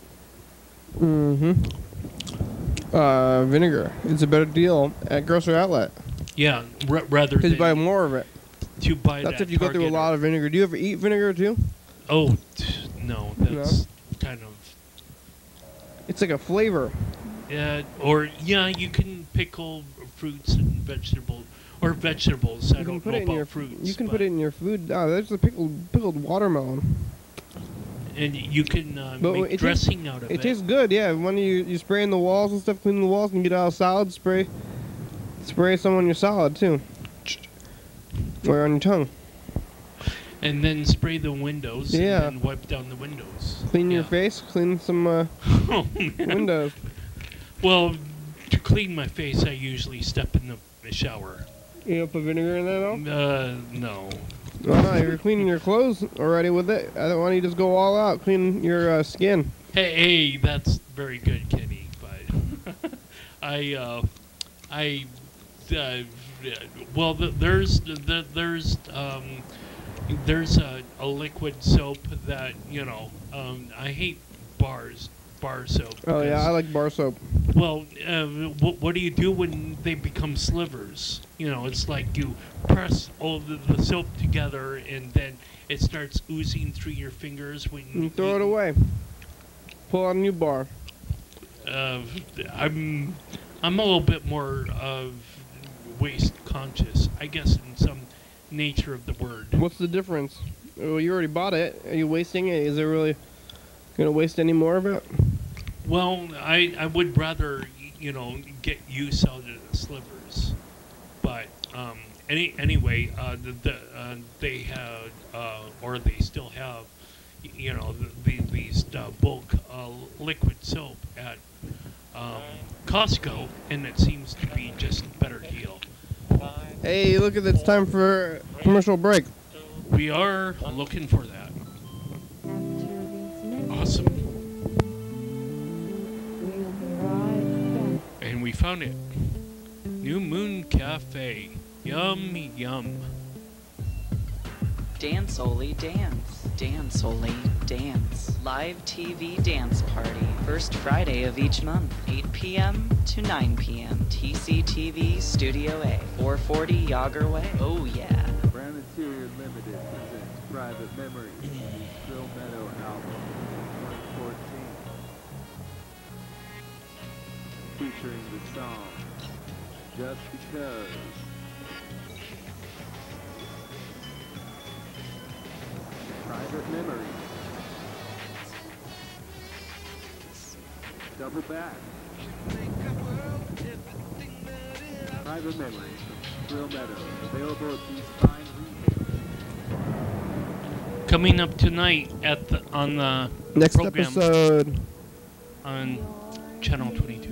Mm-hmm. Uh, vinegar. It's a better deal at grocery outlet Yeah, r- rather because than you buy more of it. to buy That's that if you go through a Target lot or- of vinegar. Do you ever eat vinegar too? Oh, t- no, that's kind of. It's like a flavor. Yeah, or yeah, you can pickle fruits and vegetables, or vegetables. I You can don't put know it in about your fruits. You can but- put it in your food. Oh, there's a pickled pickled watermelon. and you can uh, But make it tastes- dressing out of it. It tastes good, yeah. When you you spray in the walls and stuff, clean the walls, and get out of salad, spray spray some on your salad too, or on your tongue. And then spray the windows. Yeah. And then wipe down the windows. Clean your Yeah. face, clean some uh, Oh, man. windows. Well, to clean my face, I usually step in the, the shower. You don't put vinegar in that at all? Uh, no. No, no, you're cleaning your clothes already with it. I don't want you to just go all out, clean your uh, skin. Hey, hey, that's very good, Kenny. But I, uh, I, uh, well, the, there's the, there's um, there's a, a liquid soap that you know. Um, I hate bars, bar soap. Oh yeah, because- I like bar soap. Well, uh, what, what do you do when they become slivers? You know, it's like you press all the, the soap together, and then it starts oozing through your fingers when You throw it away. Pull out a new bar. Uh, I'm I'm a little bit more of waste conscious, I guess, in some nature of the word. What's the difference? Well, you already bought it. Are you wasting it? Is it really gonna waste any more of it? Well, I I would rather y- you know get use out of the slivers, but um, any anyway, uh, the, the uh, they had uh, or they still have, y- you know, the, the, these uh, bulk uh, liquid soap at um, Costco, and it seems to be just a better deal. Hey, look at it. It's time for commercial break. We are looking for that. Awesome. And we found it. New Moon Cafe. Yum, yum. Dance Oli Dance. Dance Oli Dance. Live T V dance party. First Friday of each month. eight p.m. to nine p.m. T C T V Studio A. four forty Yager Way. Oh yeah. Brown Interior Limited presents Private Memory. Still Meadow album twenty fourteen. Featuring the song Just Because. Private Memory. Double back. Private Memory from Thrill Meadow. Available at these fine retailers. Coming up tonight at the on the Next program episode. on Channel twenty-two.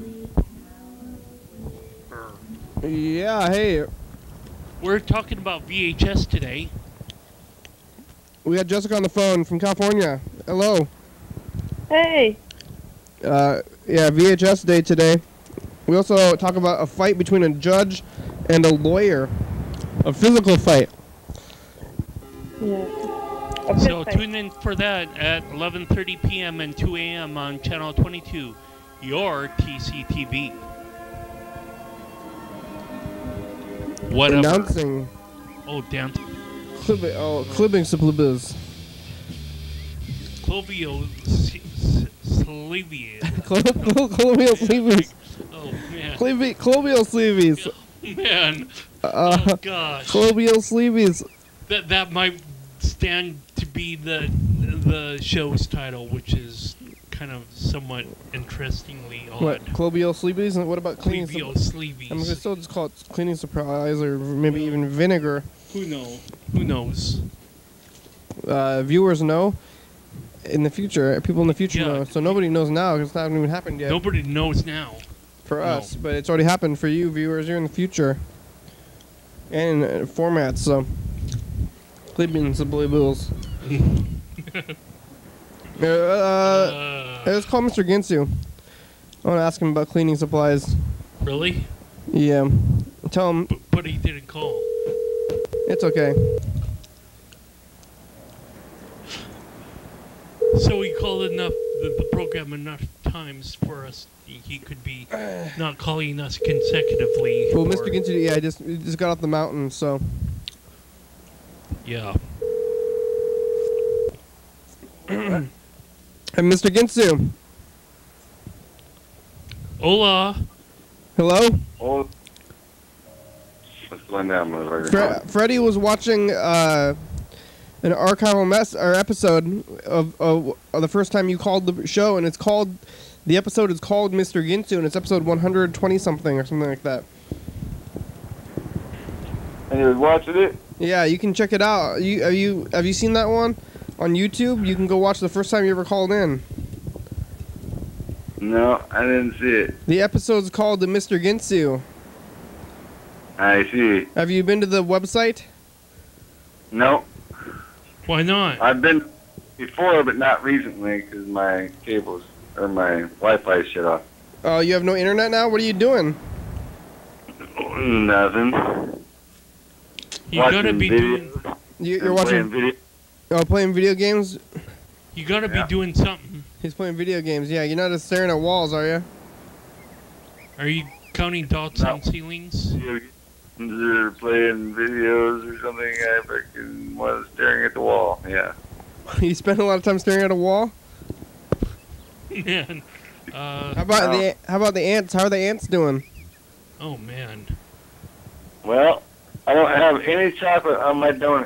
Yeah, hey. We're talking about V H S today. We got Jessica on the phone from California. Hello. Hey. Uh, yeah, V H S day today. We also talk about a fight between a judge and a lawyer. A physical fight. Yeah. So tune in for that at eleven thirty p.m. and two a.m. on Channel twenty-two, your T C T V. Whatever. Announcing. Oh, damn. Clibbing, oh, clibbing sublibiz. Clovio sleevies. Colloquial sleeves. Oh, man. Clevi- Colloquial sleeves. Man. Uh, oh, gosh. Colloquial sleeves. That, that might stand to be the the show's title, which is kind of somewhat interestingly odd. What, Colloquial sleeves? And what about cleaning Clovio sup- sleeves. I'm gonna still just call it cleaning surprise or maybe even vinegar. Who knows? Who knows? Uh, viewers know. In the future, people in the future Yeah. know. So nobody knows now because it's not even happened yet. Nobody knows now. For No. us, but it's already happened for you viewers. You're in the future. And in uh, formats, so. Clipping some bills. uh, uh, let's call Mister Ginsu. I want to ask him about cleaning supplies. Really? Yeah. Tell him. B- but he didn't call. It's okay. So he called enough the, the program enough times for us. He could be not calling us consecutively. Well, for- Mister Ginsu, yeah, I just he just got off the mountain, so. Yeah. And Mister Ginsu. Hola. Hello. Oh. What's going down, motherfucker? Fre- Freddie was watching uh, an archival mess or episode of, of, of the first time you called the show, and it's called the episode is called Mister Ginsu, and it's episode one hundred twenty something or something like that. And you was watching it? Yeah, you can check it out. You have you have you seen that one on YouTube? You can go watch the first time you ever called in. No, I didn't see it. The episode's called the Mister Ginsu. I see. Have you been to the website? No. Why not? I've been before, but not recently, because my cables or my Wi-Fi is shut off. Oh, you have no internet now? What are you doing? Nothing. You gotta be videos doing. You, and you're watching. playing video. Oh, playing video games. You gotta Yeah. be doing something. He's playing video games. Yeah, you're not just staring at walls, are you? Are you counting dots No. on ceilings? They're playing videos or something. I freaking was staring at the wall. Yeah. You spend a lot of time staring at a wall. Man. Uh, How about No. the How about the ants? How are the ants doing? oh man. Well, I don't have any chocolate on my donut.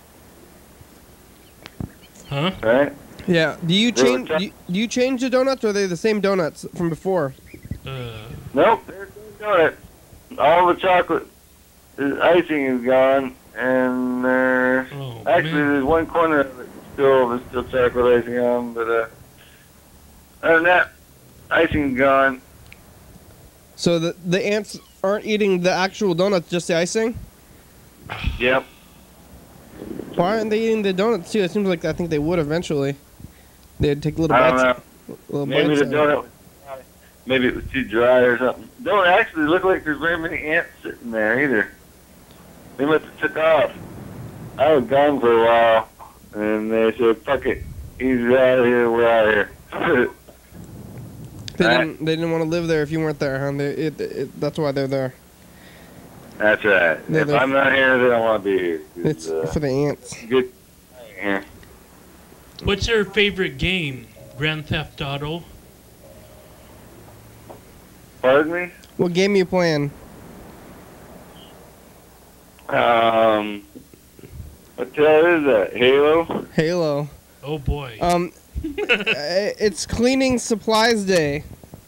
Huh? Right? Yeah. Do you There was change? cho- Do you, do you change the donuts, or are they the same donuts from before? Uh, Nope. There's no donut. All the chocolate, the icing is gone, and there's oh actually man. there's one corner of it still there's still chocolate icing on, but uh, other than that, icing's gone. So the the ants aren't eating the actual donuts, just the icing? Yep. Why aren't they eating the donuts too? It seems like I think they would eventually. They'd take little I bites. don't know. Little Maybe bites the out. donut, maybe it was too dry or something. Don't actually look like there's very many ants sitting there either. They must have took off. I was gone for a while, and they said, fuck it. He's out of here, we're out of here. They didn't. They didn't want to live there if you weren't there, huh? They, it, it, that's why they're there. That's right. Yeah, if they're- I'm not here, they don't want to be here. It's uh, for the ants. good here. What's your favorite game? Grand Theft Auto? Pardon me? What game are you playing? Um, what the hell is that? Halo? Halo. Oh boy. Um, uh, it's cleaning supplies day.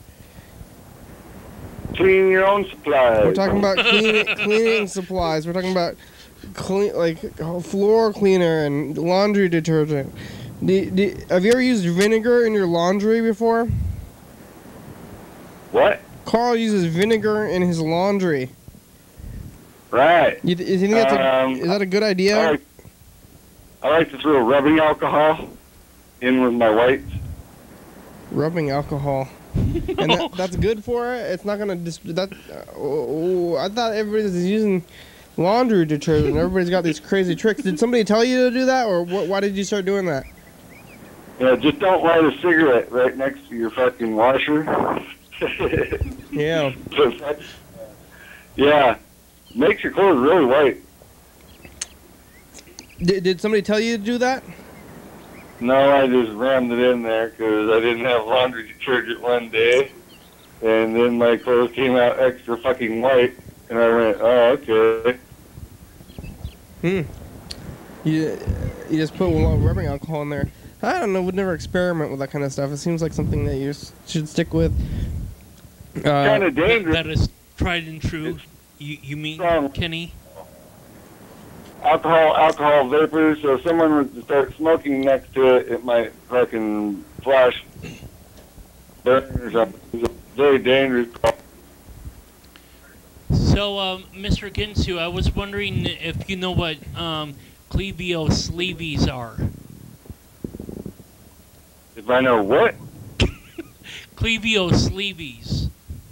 Clean your own supplies. We're talking about cleaning, cleaning supplies. We're talking about clean, like floor cleaner and laundry detergent. Do, do, have you ever used vinegar in your laundry before? What? Carl uses vinegar in his laundry. Right. You, you think that's Um, a, is that a good idea? I like, I like to throw rubbing alcohol in with my whites. Rubbing alcohol. And that, that's good for it. It's not gonna dis- that. Uh, oh, I thought everybody's using laundry detergent. Everybody's got these crazy tricks. Did somebody tell you to do that, or wh- why did you start doing that? Yeah, just don't light a cigarette right next to your fucking washer. Yeah. Yeah, makes your clothes really white. Did, did somebody tell you to do that? No, I just rammed it in there because I didn't have laundry detergent one day, and then my clothes came out extra fucking white, and I went, oh, okay. Hmm. You you just put a lot of rubbing alcohol in there. I don't know. Would never experiment with that kind of stuff. It seems like something that you s- should stick with. Uh, Kind of dangerous. That is tried and true. You you mean, Um, Kenny? Alcohol, alcohol vapors, so if someone were to start smoking next to it, it might fucking flash burn or something. It's a very dangerous. So, um, Mister Ginsu, I was wondering if you know what um, Clevio sleeveys are. If I know what? Clevio sleeveys.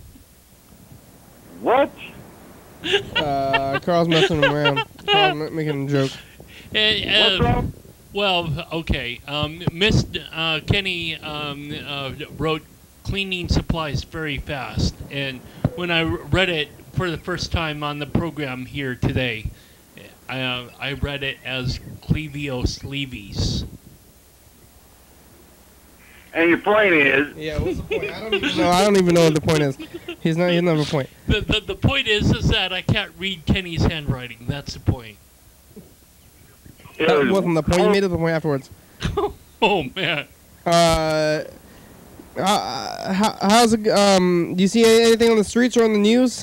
What? uh, Carl's messing around. Carl's ma- making a joke. Uh, uh, well, okay. Um, Miss uh, Kenny um, uh, wrote cleaning supplies very fast, and when I read it for the first time on the program here today, I, uh, I read it as Clevio sleeveys. And your point is? Yeah, what's the point? I don't even know. I don't even know what the point is. He's not. He doesn't have a point. The, the the point is is that I can't read Kenny's handwriting. That's the point. That wasn't the point. You made it the point afterwards. Oh man. Uh, uh how, how's it? Um, do you see anything on the streets or on the news?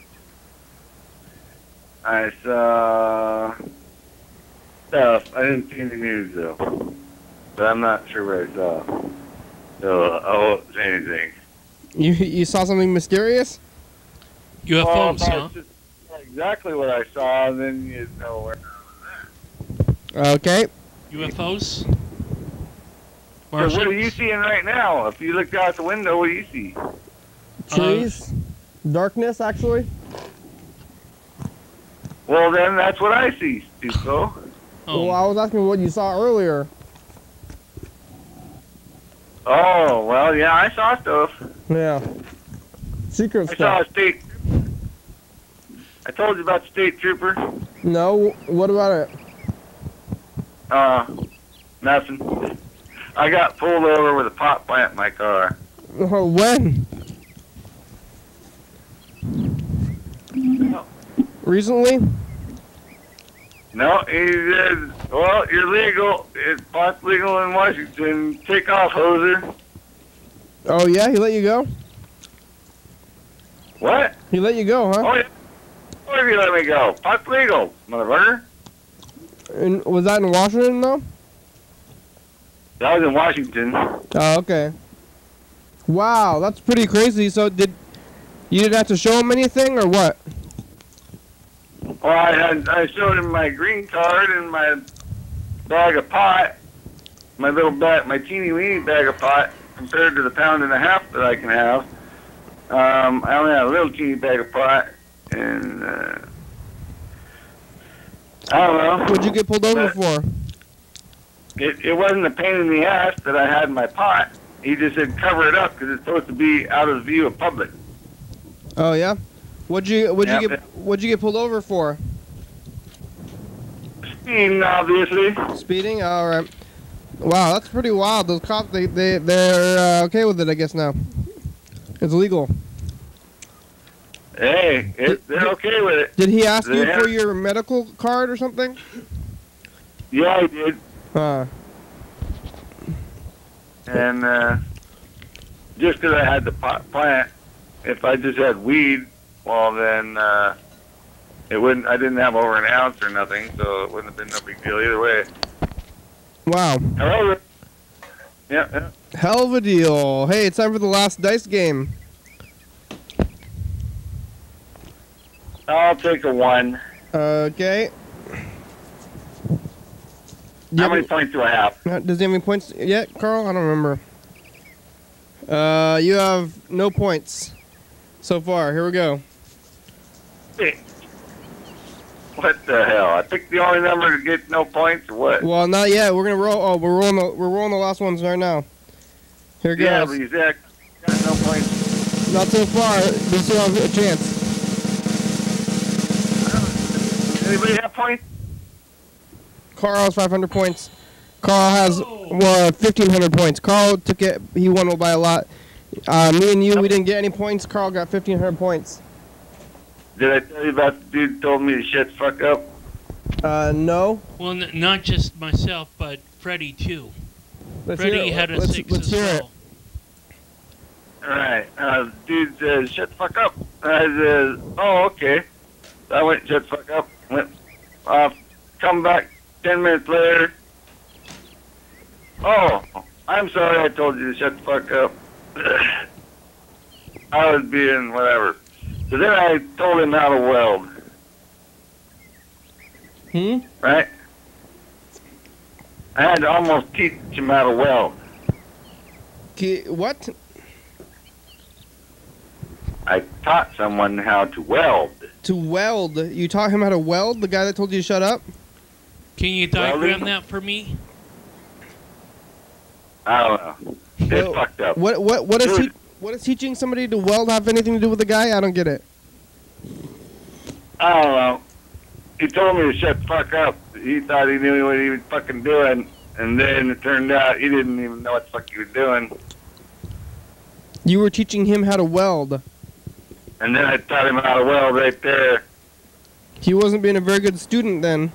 I saw stuff. I didn't see any news though, but I'm not sure what I saw. So I won't say anything. You you saw something mysterious? U F Os, well, huh? just exactly what I saw, and then you know where. Okay. U F Os? So what are you seeing right now? If you look out the window, what do you see? Trees, darkness, actually. Well, then that's what I see, Stuco. Well, I was asking what you saw earlier. Oh, well, yeah, I saw stuff. Yeah. Secret I saw stuff. a state. I told you about the state trooper. No. What about it? Uh, nothing. I got pulled over with a pot plant in my car. Uh, when? Recently? No, he said, well, you're legal. It's pot's legal in Washington. Take off, hoser. Oh yeah, he let you go. What? He let you go, huh? Oh, yeah. Where have you let me go? Pot's legal, motherfucker. And was that in Washington though? That was in Washington. Oh, okay. Wow, that's pretty crazy. So did You didn't have to show him anything, or what? Well, I had I showed him my green card and my bag of pot, my little bag, my teeny weeny bag of pot, compared to the pound and a half that I can have. Um, I only had a little teeny bag of pot, and uh, I don't know. What'd you get pulled over for? It, it wasn't a pain in the ass that I had in my pot. He just said cover it up because it's supposed to be out of the view of public. Oh yeah. What'd you what'd Yep. you get what'd you get pulled over for? Speeding, obviously. Speeding. All right. Wow, that's pretty wild. Those cops, they they they're uh, okay with it, I guess now. It's legal. Hey, it, they're okay with it. Did he ask They you have- for your medical card or something? Yeah, he did. Uh. And uh, just because I had the pot plant, if I just had weed, well then uh, it wouldn't. I didn't have over an ounce or nothing, so it wouldn't have been no big deal either way. Wow. However, yeah, yeah. Hell of a deal. Hey, it's time for the last dice game. I'll take a one. Okay. How many points do I have? Uh, Does he have any points yet, Carl? I don't remember. Uh, you have no points so far. Here we go. Hey. What the hell? I picked the only number to get no points, or what? Well, not yet. We're gonna roll. Oh, we're rolling. The, we're rolling the last ones right now. Here it goes. Yeah, but he's got got no points. Not so far. We still have a chance. Anybody have points? Carl has five hundred points. Carl has well, fifteen hundred points. Carl took it. He won by a lot. Uh, me and you, we didn't get any points. Carl got fifteen hundred points. Did I tell you about the dude who told me to shut the fuck up? Uh, no. Well, n- not just myself, but Freddie too. Let's hear Freddie it. had a Let's- six let's as hear it. well. Alright, uh, the dude says, shut the fuck up. I said, oh, okay. So I went, shut the fuck up. Went, uh, come back ten minutes later. Oh, I'm sorry I told you to shut the fuck up. I was being whatever. So then I told him how to weld. Hmm? Right? I had to almost teach him how to weld. Ki- What? I taught someone how to weld. To weld? You taught him how to weld? The guy that told you to shut up? Can you diagram that for me? I don't know. It's Well, fucked up. What? What? What is Dude. he? What does teaching somebody to weld have anything to do with the guy? I don't get it. I don't know. He told me to shut the fuck up. He thought he knew what he was fucking doing, and then it turned out he didn't even know what the fuck he was doing. You were teaching him how to weld. And then I taught him how to weld right there. He wasn't being a very good student then.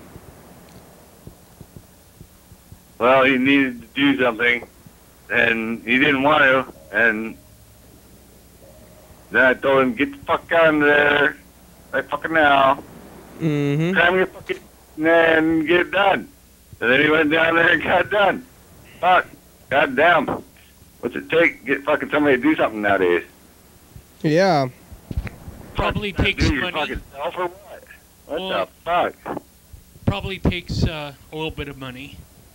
Well, he needed to do something, and he didn't want to, and then I told him, get the fuck out of there, right fucking now. Mm-hmm. Cram your fucking and get it done. And then he went down there and got it done. Fuck. God damn. What's it take to get fucking somebody to do something nowadays? Yeah. Probably Fuck, takes do your money. fucking self or what? What Well- the fuck? Probably takes uh, a little bit of money.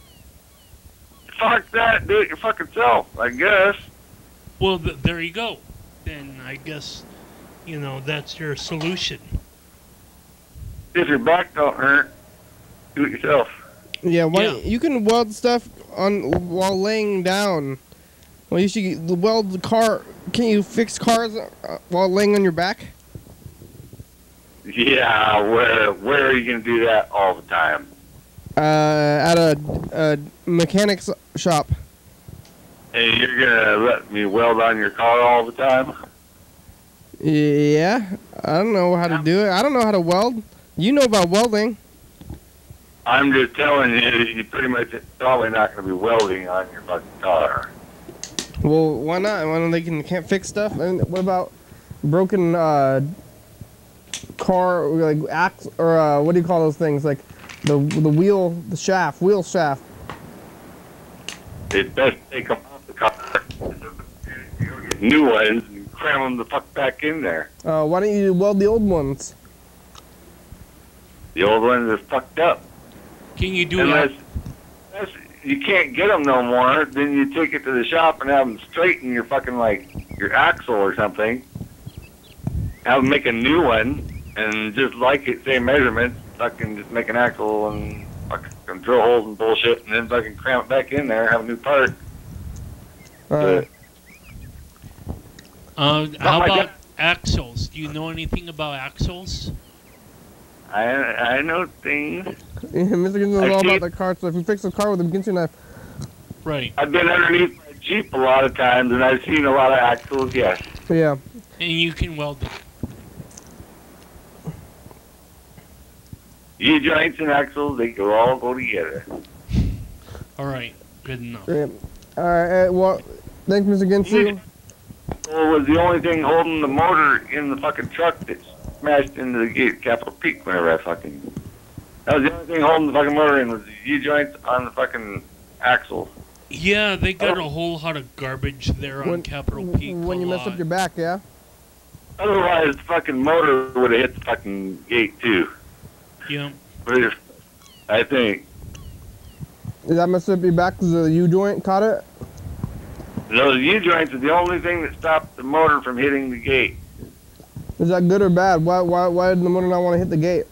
Fuck that. Do it your fucking self, I guess. Well, th- there you go. Then I guess, you know, that's your solution. If your back don't hurt, do it yourself. Yeah. Why? Yeah. You can weld stuff on while laying down. Well, you should weld the car. Can you fix cars uh, while laying on your back? Yeah, where where are you gonna do that all the time? Uh, at a, a mechanic's shop. Hey, you're gonna let me weld on your car all the time? Yeah. I don't know how to do it. I don't know how to weld. You know about welding. I'm just telling you, you pretty much probably not gonna be welding on your fucking car. Well, why not? When they can can't fix stuff. And what about broken uh, car, like ax or uh, what do you call those things? Like the the wheel, the shaft, wheel shaft. It's best to take them off the car, new ones, and cram them the fuck back in there. Uh, why don't you weld the old ones? The old ones are fucked up. Can you do Unless, that? unless you can't get them no more, then you take it to the shop and have them straighten your fucking, like, your axle or something. Have them make a new one, and just like it, same measurements, fucking just make an axle and fucking drill holes and bullshit, and then fucking cram it back in there, have a new part. Alright. Uh, how like about that. axles? Do you know anything about axles? I I know things. Yeah, Mister Ginsu knows I all see- about the car, so if you fix the car with a Ginsu knife, Right. I've been underneath my Jeep a lot of times, and I've seen a lot of axles, yes. yeah. And you can weld them. U-joints and axles, they go all go together. All right. Good enough. Great. Alright, uh, well, thanks, Mister Ginsu. Well, was the only thing holding the motor in the fucking truck that smashed into the gate at Capitol Peak whenever I fucking... That was the only thing holding the fucking motor in was the U-joints on the fucking axle. Yeah, they got a whole lot of garbage there on When- Capitol Peak. When a you mess lot. up your back, yeah? Otherwise, the fucking motor would have hit the fucking gate, too. Yeah. But if, I think. Did that mess up your back because the U-joint caught it? Those U-joints are the only thing that stopped the motor from hitting the gate. Is that good or bad? Why, why, why did the motor not want to hit the gate?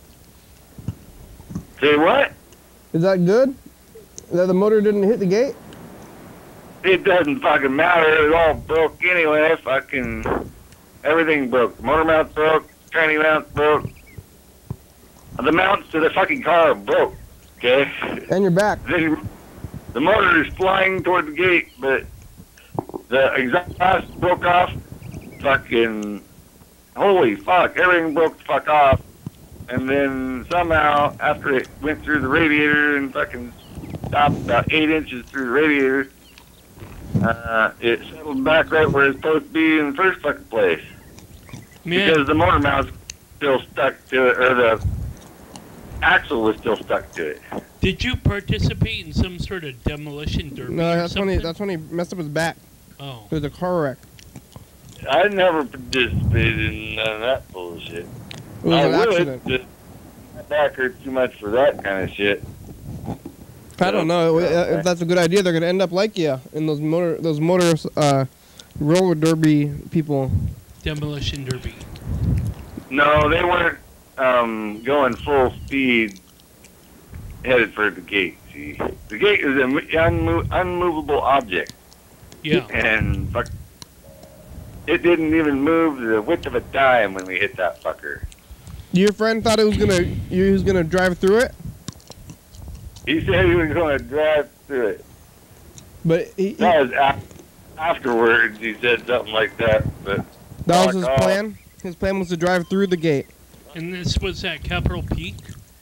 Say what? Is that good? That the motor didn't hit the gate? It doesn't fucking matter. It all broke anyway. Fucking everything broke. The motor mount broke. Tranny mount broke. The mounts to the fucking car broke. Okay. And your back. Then the motor is flying toward the gate, but the exhaust broke off. Fucking holy fuck! Everything broke the fuck off. And then somehow, after it went through the radiator and fucking stopped about eight inches through the radiator, uh, it settled back right where it's supposed to be in the first fucking place. Man. Because the motor mount's still stuck to it, or the axle was still stuck to it. Did you participate in some sort of demolition derby? No, or that's when he, something? that's when he messed up his back. Oh. It was a car wreck. I never participated in none of that bullshit. It was I an would, accident. just my back hurts too much for that kind of shit. I don't know if that's a good idea. They're gonna end up like you in those motor, those motor, uh, roller derby people. Demolition derby. No, they weren't um, going full speed headed for the gate. See, the gate is an unmo- unmovable object. Yeah. And fuck, it didn't even move the width of a dime when we hit that fucker. Your friend thought it was gonna, you was gonna drive through it, He said he was going to drive through it. but he, he, That was af- afterwards. He said something like that, but that was his fuck off. plan. His plan was to drive through the gate. And this was at Capitol Peak?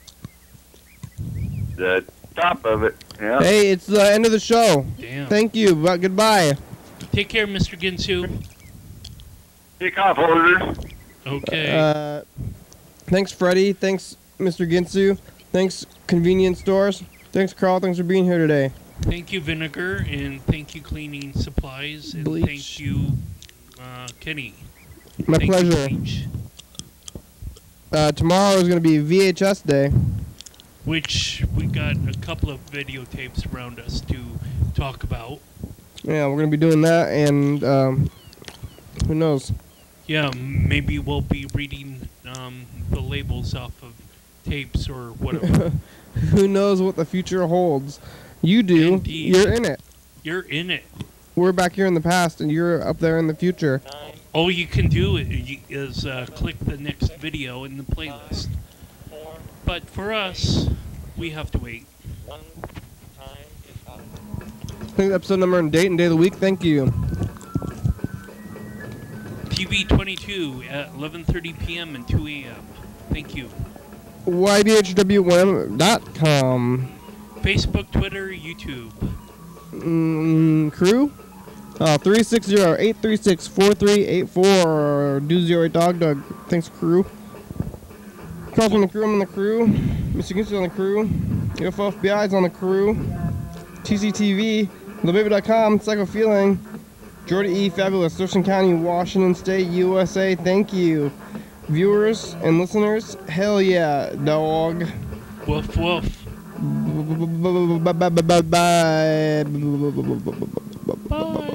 The top of it. Yeah. Hey, it's the end of the show. Damn. Thank you. But goodbye. Take care, Mister Ginsu. Take off, holders. Okay. Uh, thanks, Freddie. Thanks, Mister Ginsu. Thanks, convenience stores. Thanks, Carl. Thanks for being here today. Thank you, Vinegar, and thank you, Cleaning Supplies, and Bleach. thank you, uh, Kenny. My Thank you, pleasure. Bleach. Uh, tomorrow is going to be V H S day. Which we got a couple of videotapes around us to talk about. Yeah, we're going to be doing that, and um, who knows? Yeah, maybe we'll be reading um, the labels off of tapes or whatever. Who knows what the future holds? You do. Indeed. You're in it. You're in it. We're back here in the past, and you're up there in the future. All you can do is uh, click the next video in the playlist. But for us, we have to wait. I think episode number and date and day of the week. Thank you. T V twenty-two at eleven thirty p m and two a m Thank you. Y D H W M dot com. Facebook, Twitter, YouTube. Mm, crew? Uh, three six zero, eight three six, four three eight four. Do zero eight dog dog. Thanks, crew. Carl from the crew, I'm on the crew. Mister Ginsu on the crew. U F O F B I's on the crew. T C T V, the baby dot com, Psycho Feeling. Jordy E. Fabulous, Thurston County, Washington State, U S A. Thank you. Viewers and listeners, hell yeah, dog. Woof woof. Bye bye bye bye. Bye.